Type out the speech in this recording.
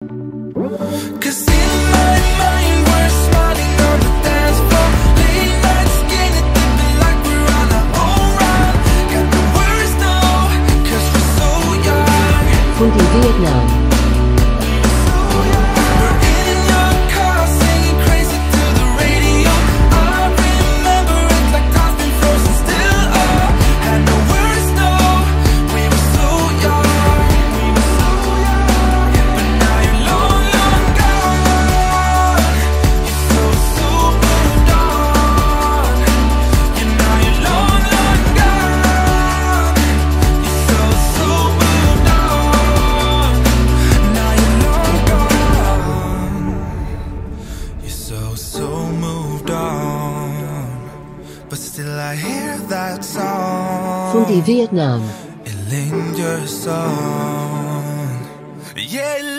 'Cause in my mind we're smiling on the dance floor, late night skinny dipping like we're on our own run. Got the words though, 'cause we're so young. Foodie Vietnam. We're in your car singing crazy to the radio. I remember it like time's been frozen still. Oh, had no words though, we were so young. But now you're long, long gone. You're so moved on. Now you're long, long gone. You're so moved on. Now you're long gone. You're so moved on. But still I hear that song. Foodie Vietnam. It lingers on. Yeah, it